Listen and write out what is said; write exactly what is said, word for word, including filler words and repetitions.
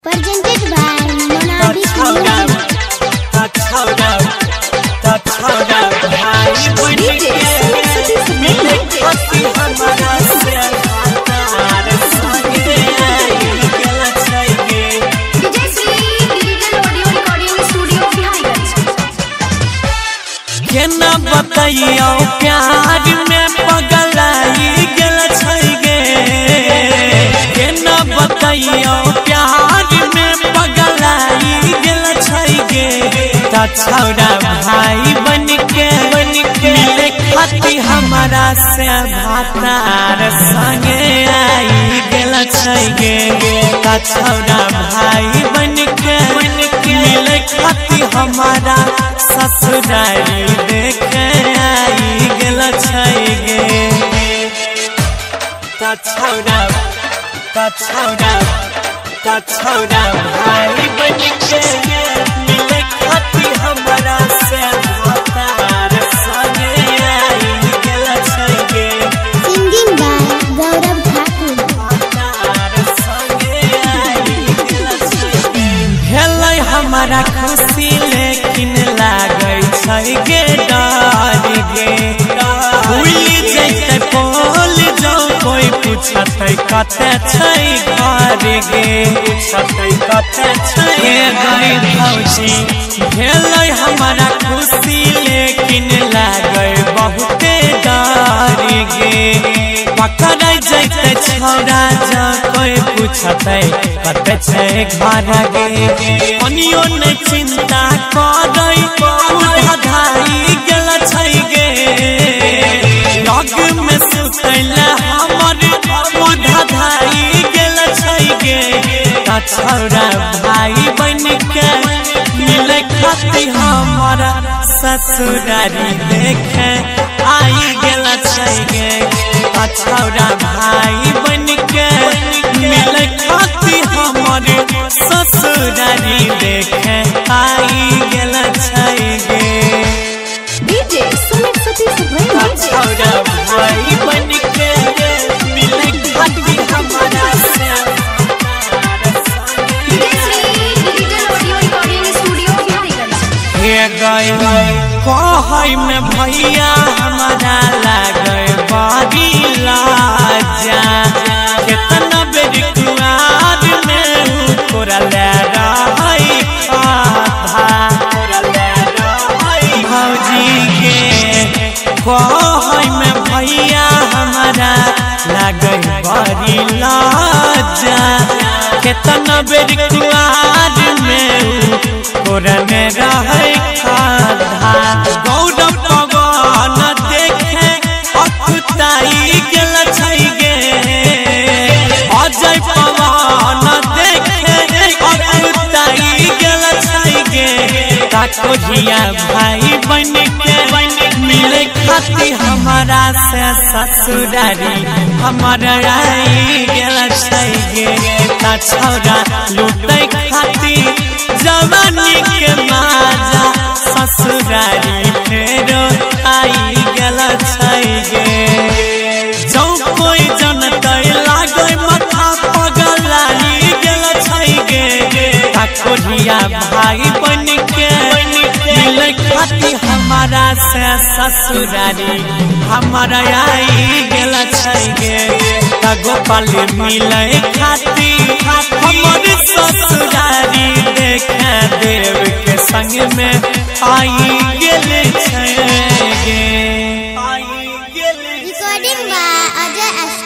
Presented by Monabi Studio. That's how now. That's how now. भाई बन के मिले खुशी हमारा से हाथ संगे आई गला चाहिए। DJ Shri digital audio recording studio Bihariganj. के ना बताइयो प्यार में पगलाई गला चाहिए। के ना बताइयो प्यार में पगलाई गला चाहिए। छौड़ा भाई बन के बन के मिले खाती हमारा से भातार संगे आई गला चाहिए। छौड़ा भाई बन के बन के मिले खाती हमारा ससुरारी देखे आई गला चाहिए। छौड़ा छौड़ा छौड़ा भाई बन के मिले खाती हमारा से भातार संगे आई गला चाहिए। Singing by Gaurav Thakur. भातार संगे आई गला चाहिए। भेलै हमारा खुशी लेकिन लागै छै गे डर गे। भूल जैते बोल जाओ कोई पूछतै कते छै घर गे। पूछतै कते छै गई भौजी। भेलै हमारा खुशी लेकिन लागै बहुते डर गे। पकड़ै जैते छौड़ा जा कोई पूछतै कते छै घर गे। कनियो नै चिंता करै उठा धाई गला छै गे। लग में सुतैला हमर उठा धाई गला छै गे। छौड़ा भाई बन के मिले खाती हमारा ससुरारी देखे आई गला चाहिए। छौड़ा भाई बन के मिले खाती हमारे ससुरारी देखे आई गला चाहिए। डीजे सुमित सतीश भाई। छौड़ा भाई बन के मिले खाती हमारा से कहै में भैया हमारा लागे बारी लाजा। केतना बेर कुआर में तोरा ले रहै खाधा। भौजी के कहै में भैया हमारा लागे बारी लाजा। केतना बेर कुआर में तोरा में रहै खाधा। गौरव पवन देखे अखुताई गला चाहिए। अजय पवन देखे अखुताई गला चाहिए। काकोरिया भाई बन के मिले खाती हमारा से ससुरारी हमारा आई गला चाहिए। छौड़ा लूटे खाती जवानी के माजा ससुरारी फेरो आई गला चाहिए। जो कोई जनतै लागै माथा पगलाई गला चाहिए। काकोरिया भाई बन के मिले खाती हमारा से ससुरारी हमारा आई गला चाहिए। गोपाल मिले खाती हमारे ससुरारी देखे देव के संग में आई गले Recording by Ajay S.